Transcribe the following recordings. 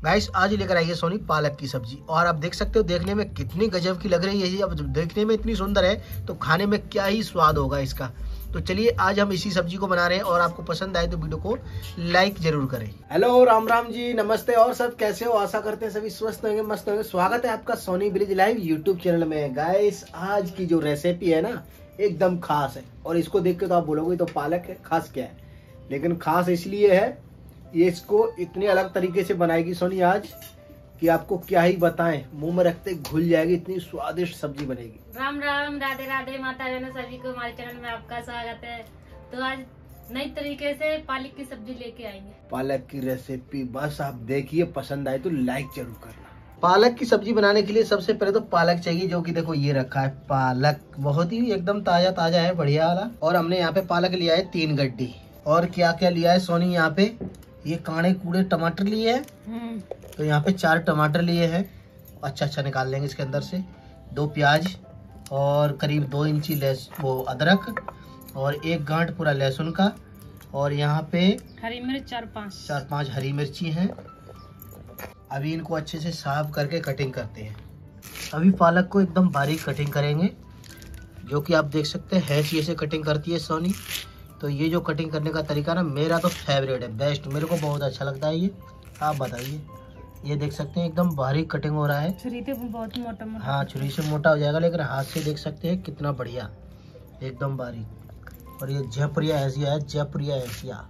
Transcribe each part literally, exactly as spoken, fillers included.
Guys आज लेकर आई है सोनी पालक की सब्जी और आप देख सकते हो देखने में कितनी गजब की लग रही है। ये अब देखने में इतनी सुंदर है तो खाने में क्या ही स्वाद होगा इसका। तो चलिए आज हम इसी सब्जी को बना रहे हैं और आपको पसंद आए तो वीडियो को लाइक जरूर करें। हेलो राम राम जी, नमस्ते और सब कैसे हो? आशा करते हैं सभी स्वस्थ होंगे, मस्त होंगे। स्वागत है आपका Soni village live YouTube channel में। गाइस आज की जो रेसिपी है ना एकदम खास है और इसको देख के तो आप बोलोगे तो पालक है, खास क्या है? लेकिन खास इसलिए है ये इसको इतनी अलग तरीके से बनाएगी सोनी आज कि आपको क्या ही बताएं, मुंह में रखते घुल जाएगी, इतनी स्वादिष्ट सब्जी बनेगी। राम राम, राधे राधे माता बहनों सभी को हमारे चैनल में आपका स्वागत है। तो आज नई तरीके से पालक की सब्जी लेके आएंगे। पालक की रेसिपी बस आप देखिए, पसंद आए तो लाइक जरूर करना। पालक की सब्जी बनाने के लिए सबसे पहले तो पालक चाहिए, जो कि देखो ये रखा है पालक, बहुत ही एकदम ताजा ताजा है, बढ़िया वाला। और हमने यहाँ पे पालक लिया है तीन गड्डी। और क्या क्या लिया है सोनी? यहाँ पे ये काणे कूड़े टमाटर लिए हैं, तो यहाँ पे चार टमाटर लिए हैं, अच्छा अच्छा निकाल लेंगे इसके अंदर से। दो प्याज और करीब दो इंची लहस वो अदरक और एक गांठ पूरा लहसुन का। और यहाँ पे हरी मिर्च चार पाँच चार पांच हरी मिर्ची हैं। अभी इनको अच्छे से साफ करके कटिंग करते हैं। अभी पालक को एकदम बारीक कटिंग करेंगे, जो कि आप देख सकते हैं हैची से कटिंग करती है सोनी। तो ये जो कटिंग करने का तरीका ना मेरा तो फेवरेट है, बेस्ट, मेरे को बहुत अच्छा लगता है ये। आप बताइए, ये देख सकते हैं एकदम बारीक कटिंग हो रहा है। छुरी से बहुत मोटा मोटा, हाँ छुरी से मोटा हो जाएगा, लेकिन हाथ से देख सकते हैं कितना बढ़िया एकदम बारीक। और ये जयपुरिया ऐसिया है, जयपुरिया ऐसिया।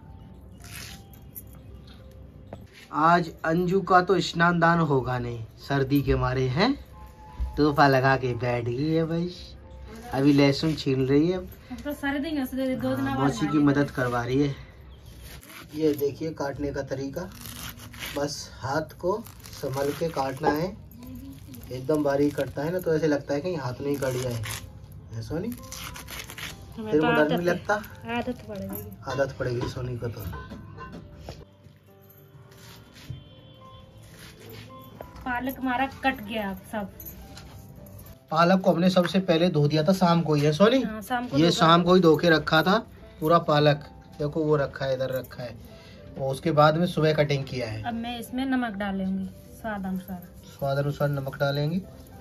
आज अंजू का तो स्नान दान होगा नहीं, सर्दी के मारे हैं, तोहफा लगा के बैठ गई है भाई। अभी लहसुन छील रही है, तो सारे दिन दो दिन मौसी की मदद करवा रही है। ये देखिए काटने का तरीका, बस हाथ को संभल के काटना है। एकदम बारीक कटता है ना तो ऐसे लगता है कि हाथ नहीं कट जाए, ऐसा नहीं फिर वो डर नहीं लगता। आदत पड़ेगी, आदत पड़ेगी सोनी को। तो पालक हमारा कट गया सब। पालक को हमने सबसे पहले धो दिया था शाम को ही है सोनी। हाँ, शाम को ये शाम को ही धो के रखा था पूरा पालक, देखो वो रखा है, इधर रखा है। और उसके बाद में सुबह कटिंग किया है। अब मैं इसमें नमक डालूंगी स्वाद अनुसार। स्वाद अनुसार नमक डालेंगे।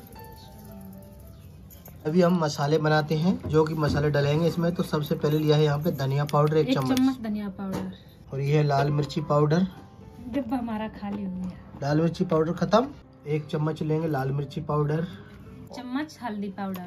अभी हम मसाले बनाते हैं, जो कि मसाले डालेंगे इसमें। तो सबसे पहले लिया है यहाँ पे धनिया पाउडर एक, एक चम्मच, चम्मच धनिया पाउडर। और ये है लाल मिर्ची पाउडर, डिब्बा हमारा खाली हो गया। लाल मिर्ची पाउडर खत्म। एक चम्मच लेंगे लाल मिर्ची पाउडर, चम्मच हल्दी पाउडर।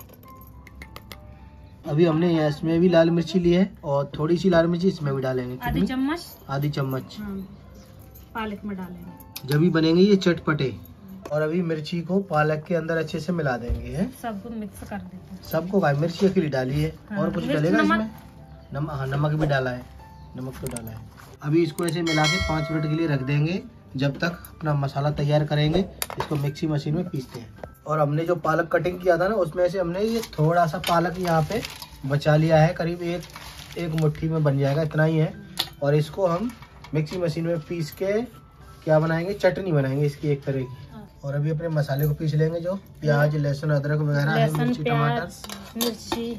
अभी हमने यहाँ इसमें भी लाल मिर्ची ली है और थोड़ी सी लाल मिर्ची इसमें भी डालेंगे, आधी चम्मच आधी चम्मच हाँ, पालक में डालेंगे, जब भी बनेंगे ये चटपटे। और अभी मिर्ची को पालक के अंदर अच्छे से मिला देंगे है, सबको मिक्स कर देते हैं। सबको भाई मिर्ची अकेली डाली है। हाँ, और कुछ डलेगा इसमें? नमक, हाँ नमक भी डाला है, नमक तो डाला है। अभी इसको ऐसे मिला के पाँच मिनट के लिए रख देंगे, जब तक अपना मसाला तैयार करेंगे। इसको मिक्सी मशीन में पीसते हैं। और हमने जो पालक कटिंग किया था ना उसमें से हमने ये थोड़ा सा पालक यहाँ पे बचा लिया है, करीब एक एक मुट्ठी में बन जाएगा, इतना ही है। और इसको हम मिक्सी मशीन में पीस के क्या बनाएंगे, चटनी बनाएंगे इसकी एक तरह की। और अभी अपने मसाले को पीस लेंगे, जो प्याज लहसुन अदरक वगैरह है, मिर्ची टमाटर मिर्ची।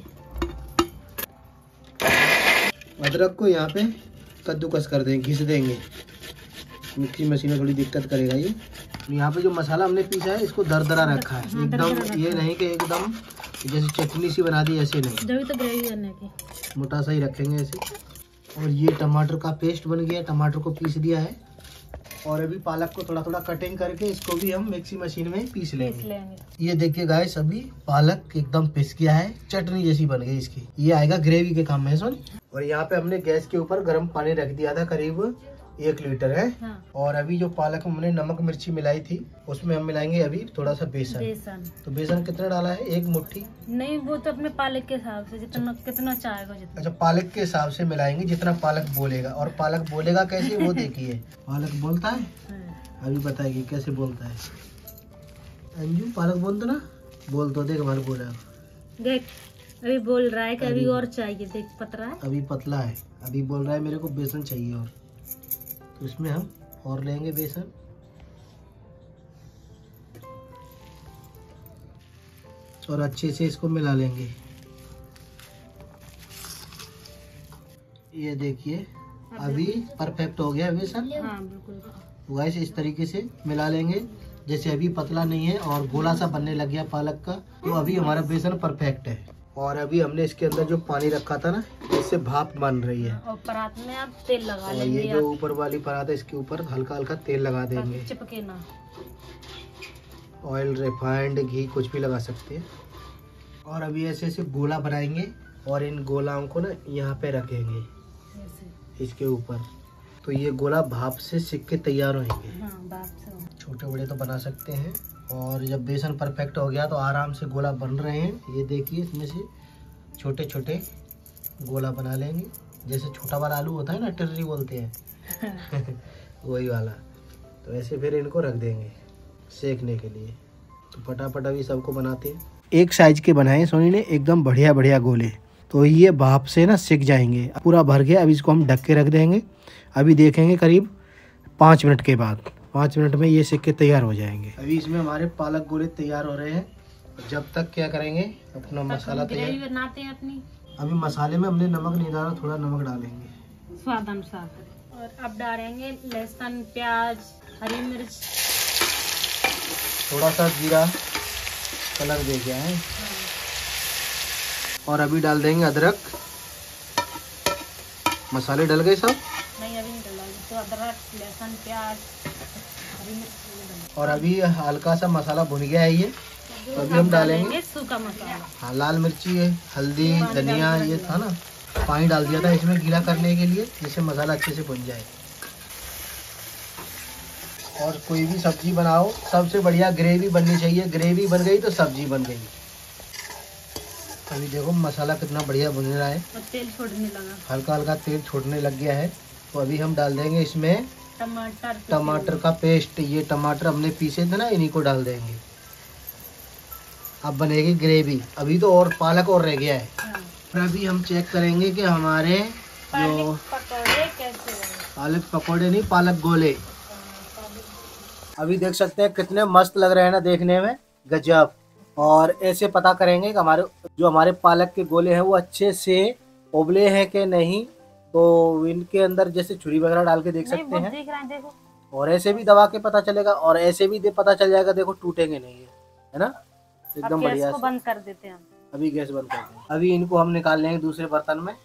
अदरक को यहाँ पे कद्दूकस कर देंगे, घिस देंगे। मिक्सी मशीन में थोड़ी दिक्कत करेगा ये। यहाँ पे जो मसाला हमने पीसा है इसको दरदरा रखा है एकदम, ये नहीं कि एकदम जैसे चटनी सी बना दी, ऐसे नहीं, जब तो ग्रेवी करने की मोटा सा ही रखेंगे ऐसे। और ये टमाटर का पेस्ट बन गया, टमाटर को पीस दिया है। और अभी पालक को थोड़ा थोड़ा कटिंग करके इसको भी हम मिक्सी मशीन में पीस लेंगे, लेंगे। ये देखिए गाइस अभी पालक एकदम पिस गया है, चटनी जैसी बन गई इसकी, ये आएगा ग्रेवी के काम में सोनी। और यहाँ पे हमने गैस के ऊपर गर्म पानी रख दिया था, करीब एक लीटर है। हाँ। और अभी जो पालक हमने नमक मिर्ची मिलाई थी उसमें हम मिलाएंगे अभी थोड़ा सा बेसन। बेसन तो बेसन कितना डाला है? एक मुट्ठी नहीं, वो तो अपने पालक के हिसाब से जितना कितना चाहेगा जितना। अच्छा, पालक के हिसाब से मिलाएंगे जितना पालक बोलेगा। और पालक बोलेगा कैसे वो देखिए, पालक बोलता है। हाँ। अभी बताएगी कैसे बोलता है। अंजू पालक बोलता ना, बोल तो देख बार बोला, देख अभी बोल रहा है कि अभी और चाहिए, देख पतला है, अभी पतला है, अभी बोल रहा है मेरे को बेसन चाहिए। और तो इसमें हम और लेंगे बेसन। और अच्छे से इसको मिला लेंगे। ये देखिए अभी परफेक्ट हो गया बेसन। हाँ बिल्कुल। तो गाइस इस तरीके से मिला लेंगे। जैसे अभी पतला नहीं है और गोला सा बनने लग गया पालक का, तो अभी हमारा बेसन परफेक्ट है। और अभी हमने इसके अंदर जो पानी रखा था ना, इससे भाप बन रही है। और परात में आप तेल लगा और लेंगे। ये जो ऊपर वाली परात है इसके ऊपर हल्का हल्का तेल लगा देंगे, चिपके ना। ऑयल, रिफाइंड, घी कुछ भी लगा सकते हैं। और अभी ऐसे ऐसे गोला बनाएंगे और इन गोलाओं को ना यहाँ पे रखेंगे इसके ऊपर, तो ये गोला भाप से सिक के तैयार होंगे। हाँ, भाप से। छोटे बड़े तो बना सकते हैं। और जब बेसन परफेक्ट हो गया तो आराम से गोला बन रहे हैं। ये देखिए इसमें से छोटे छोटे गोला बना लेंगे, जैसे छोटा वाला आलू होता है ना, टिर्री बोलते हैं वही वाला। तो ऐसे फिर इनको रख देंगे सेकने के लिए। तो फटाफट अभी सबको बनाते हैं। एक साइज के बनाए सोनी ने, एकदम बढ़िया बढ़िया गोले। तो ये भाप से ना सिक जाएंगे। पूरा भर गया। अब इसको हम ढक के रख देंगे। अभी देखेंगे करीब पाँच मिनट के बाद। पाँच मिनट में ये सिक के तैयार हो जाएंगे। अभी इसमें हमारे पालक गोले तैयार हो रहे हैं। जब तक क्या करेंगे, अपना मसाला तैयार बनाते हैं अपनी। अभी मसाले में हमने नमक नहीं डाला, थोड़ा नमक डालेंगे स्वाद अनुसार। और अब डालेंगे लहसुन, प्याज, हरी मिर्च, थोड़ा सा जीरा कलर दे गया है। और अभी डाल देंगे अदरक। मसाले डल गए सब? नहीं, अभी नहीं डाला। तो अदरक, लहसुन, प्याज, हरी मिर्च। और अभी हल्का सा मसाला भुन गया है ये, तो अभी हम डालेंगे सूखा मसाला। हाँ, लाल मिर्ची है, हल्दी, धनिया, ये था ना, पानी डाल दिया था इसमें गीला करने के लिए, जिससे मसाला अच्छे से भुन जाए। और कोई भी सब्जी बनाओ, सबसे बढ़िया ग्रेवी बननी चाहिए। ग्रेवी बन गई तो सब्जी बन गई। अभी देखो मसाला कितना बढ़िया भुन रहा है और तेल छोड़ने लगा, हल्का हल्का तेल छोड़ने लग गया है। तो अभी हम डाल देंगे इसमें टमाटर टमाटर का पेस्ट। ये टमाटर हमने पीसे थे ना, इन्हीं को डाल देंगे। अब बनेगी ग्रेवी। अभी तो और पालक और रह गया है। हाँ। और अभी हम चेक करेंगे कि हमारे जो पकौड़े कैसे बने। पालक पकौड़े नहीं, पालक गोले। अभी देख सकते हैं कितने मस्त लग रहे हैं ना देखने में, गजब। और ऐसे पता करेंगे कि हमारे जो हमारे पालक के गोले हैं वो अच्छे से उबले हैं कि नहीं। तो इनके अंदर जैसे छुरी वगैरह डाल के देख सकते हैं। देख रहे हैं, देखो। और ऐसे भी दबा के पता चलेगा, और ऐसे भी पता चल जाएगा। देखो टूटेंगे नहीं, है ना, एकदम बढ़िया। बंद कर देते हैं। अभी गैस बंद कर दें। अभी इनको हम निकाल लेंगे दूसरे बर्तन में।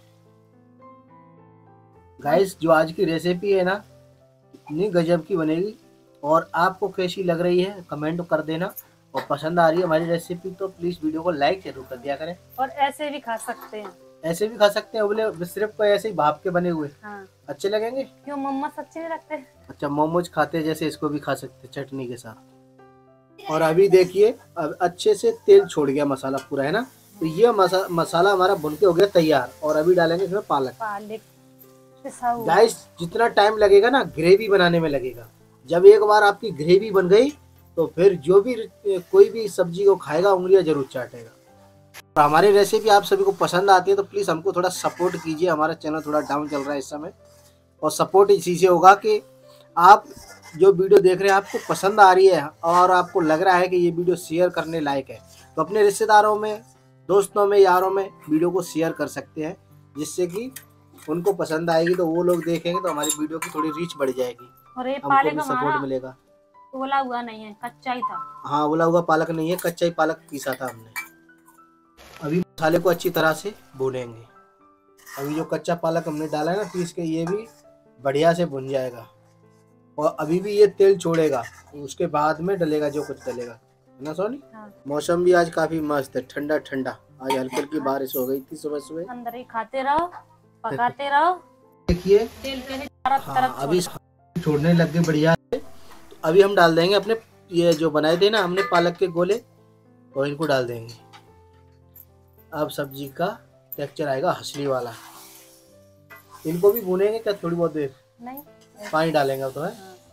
गाइस, जो आज की रेसिपी है ना, इतनी गजब की बनेगी। और आपको कैसी लग रही है कमेंट कर देना। और पसंद आ रही है हमारी रेसिपी तो प्लीज वीडियो को लाइक जरूर कर दिया करें। और ऐसे भी खा सकते हैं। ऐसे भी खा सकते हैं, उबले सिर्फ ऐसे ही भाप के बने हुए। हाँ। अच्छे लगेंगे। क्यों, मोमोज अच्छे नहीं लगते? अच्छा, मोमोज खाते हैं जैसे, इसको भी खा सकते चटनी के साथ। और अभी देखिए, अब अच्छे से तेल छोड़ गया मसाला पूरा, है ना। तो ये मसा, मसाला हमारा भुन के हो गया तैयार। और अभी डालेंगे इसमें पालक। पालक गाइस, जितना टाइम लगेगा ना ग्रेवी बनाने में लगेगा। जब एक बार आपकी ग्रेवी बन गई तो फिर जो भी कोई भी सब्जी को खाएगा उंगलियां जरूर चाटेगा। और हमारी रेसिपी आप सभी को पसंद आती है तो प्लीज हमको थोड़ा सपोर्ट कीजिए। हमारा चैनल थोड़ा डाउन चल रहा है इस समय, और सपोर्ट इसी से होगा कि आप जो वीडियो देख रहे हैं आपको पसंद आ रही है और आपको लग रहा है कि ये वीडियो शेयर करने लायक है, तो अपने रिश्तेदारों में, दोस्तों में, यारों में वीडियो को शेयर कर सकते हैं, जिससे कि उनको पसंद आएगी। तो वो लोग देखेंगे तो हमारी वीडियो की थोड़ी रीच बढ़ जाएगी, और ये हमको भी सपोर्ट मिलेगा। उबला हुआ नहीं है, कच्चा ही था। हाँ, उबला हुआ पालक नहीं है, कच्चा ही पालक पीसा था हमने। अभी मसाले को अच्छी तरह से भूनेंगे। अभी जो कच्चा पालक हमने डाला है ना पीस के, ये भी बढ़िया से भुन जाएगा। और अभी भी ये तेल छोड़ेगा, उसके बाद में डलेगा जो कुछ डलेगा, है ना सोनी। हाँ। मौसम भी आज काफी मस्त है, ठंडा ठंडा। आज हल्की हल्की बारिश हो गई थी सुबह सुबह। अंदर ही खाते रहो, पकाते रहो। देखिए तेल के तरफ हाँ, अभी छोड़ने लग गए बढ़िया। अभी हम डाल देंगे अपने ये जो बनाए थे ना हमने पालक के गोले, और इनको डाल देंगे। अब सब्जी का टेक्सचर आएगा हसली वाला। इनको भी भूनेंगे क्या थोड़ी बहुत देर? नहीं, पानी डालेंगे तो है।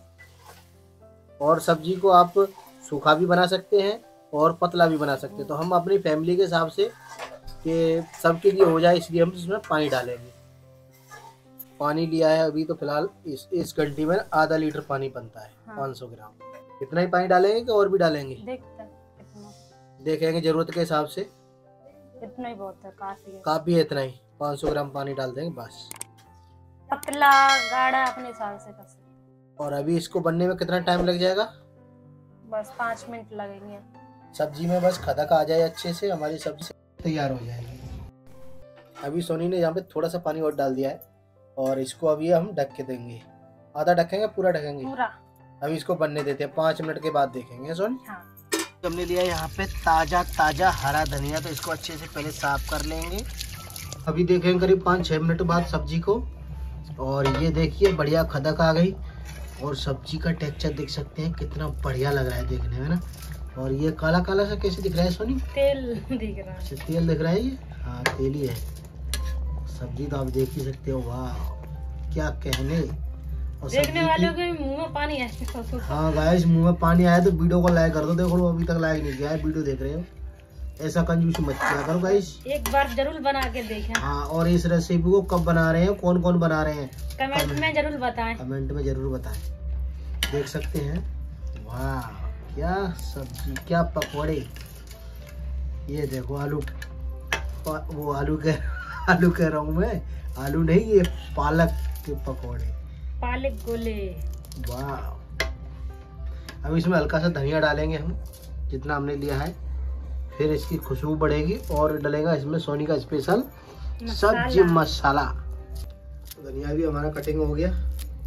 और सब्जी को आप सूखा भी बना सकते हैं और पतला भी बना सकते हैं। तो हम अपनी फैमिली के हिसाब से कि सबके लिए हो जाए, इसलिए हम इसमें पानी डालेंगे। पानी लिया है अभी तो फिलहाल इस इस घंटी में आधा लीटर पानी बनता है। हाँ। पाँच सौ ग्राम इतना ही पानी डालेंगे कि और भी डालेंगे? देखते हैं, देखेंगे जरूरत के हिसाब से। इतना ही बहुत है, काफी है। काफी है, इतना ही पाँच सौ ग्राम पानी डाल देंगे बस। पतला गाढ़ा अपने हिसाब से कर सकते। और अभी इसको बनने में कितना टाइम लग जाएगा? बस पाँच मिनट लगेंगे। सब्जी में बस खदक आ जाए अच्छे से, हमारी सब्जी तैयार हो जाएगी। अभी सोनी ने यहाँ पे थोड़ा सा पानी और डाल दिया है और इसको अभी हम ढक के देंगे। आधा ढकेंगे, पूरा ढकेंगे? पूरा। अभी इसको बनने देते हैं, पाँच मिनट के बाद देखेंगे सोनी। हाँ। हमने लिया यहाँ पे ताजा ताजा हरा धनिया, तो इसको अच्छे से पहले साफ कर लेंगे। अभी देखेंगे करीब पाँच छः मिनट बाद सब्जी को, और ये देखिए बढ़िया खदक आ गई और सब्जी का टेक्सचर देख सकते हैं कितना बढ़िया लग रहा है देखने में ना। और ये काला काला सा कैसे दिख रहा है सोनी? तेल दिख रहा है। तेल दिख रहा है ये? हाँ तेल ही है। सब्जी तो आप देख ही सकते हो, वाह क्या कहने। और देखने वालों के मुंह में पानी आया। हाँ गाइस, मुंह में पानी आया तो वीडियो को लाइक कर दो। देखो अभी तक लाइक नहीं किया है, वीडियो देख रहे हो, ऐसा कंजूसी मत किया करो गाइस। एक बार जरूर बना के देखें। हाँ, और इस रेसिपी को कब बना रहे हैं, कौन कौन बना रहे हैं, कमेंट में जरूर बताएं। कमेंट में जरूर बताएं। देख सकते हैं, वाह क्या सब्जी, क्या पकौड़े। ये देखो आलू, वो आलू के आलू कह रहा हूँ मैं, आलू नहीं, ये पालक के पकौड़े, पालक गोले। वाह। अब इसमें हल्का सा धनिया डालेंगे हम, जितना हमने लिया है, फिर इसकी खुशबू बढ़ेगी और डलेगा इसमें सोनी का स्पेशल सब्जी मसाला। धनिया भी हमारा कटिंग हो गया।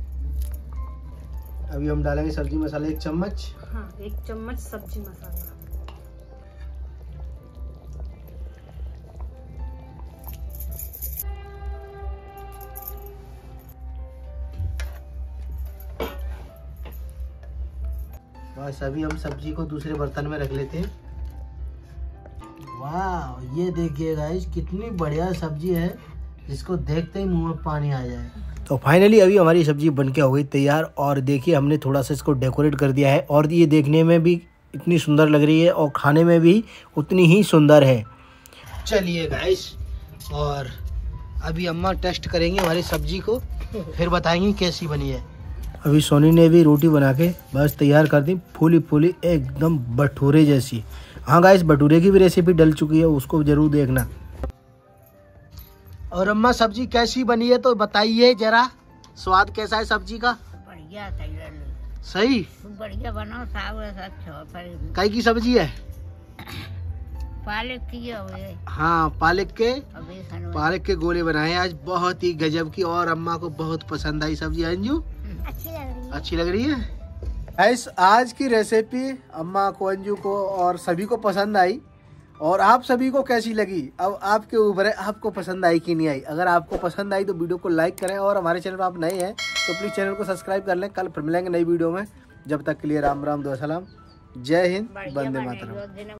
अभी हम डालेंगे सब्जी मसाला एक चम्मच। हाँ, एक चम्मच सब्जी मसाला। बस अभी हम सब्जी को दूसरे बर्तन में रख लेते हैं। वाह, ये देखिए गाइस कितनी बढ़िया सब्जी है, जिसको देखते ही मुंह में पानी आ जाए। तो फाइनली अभी हमारी सब्जी बनके हो गई तैयार, और देखिए हमने थोड़ा सा इसको डेकोरेट कर दिया है, और ये देखने में भी इतनी सुंदर लग रही है और खाने में भी उतनी ही सुंदर है। चलिए गाइस, और अभी अम्मा टेस्ट करेंगे हमारी सब्जी को, फिर बताएंगे कैसी बनी है। अभी सोनी ने भी रोटी बना के बस तैयार कर दी, फूली फूली एकदम भटूरे जैसी। हाँ गाइस, भटूरे की भी रेसिपी डल चुकी है, उसको जरूर देखना। और अम्मा सब्जी कैसी बनी है तो बताइए जरा, स्वाद कैसा है सब्जी का? बढ़िया, सही, बढ़िया बनाओ। कई की सब्जी है? पालक की है। हाँ, पालक के पालक के गोले बनाए आज, बहुत ही गजब की, और अम्मा को बहुत पसंद आई सब्जी। अंजू अच्छी लग रही है? अच्छी लग रही है। ऐस आज की रेसिपी अम्मा को, अंजू को और सभी को पसंद आई, और आप सभी को कैसी लगी अब आपके ऊपर है, आपको पसंद आई कि नहीं आई। अगर आपको पसंद आई तो वीडियो को लाइक करें, और हमारे चैनल पर आप नए हैं तो प्लीज़ चैनल को सब्सक्राइब कर लें। कल फिर मिलेंगे नई वीडियो में, जब तक के लिए राम राम दो सलाम, जय हिंद, वंदे मातरम।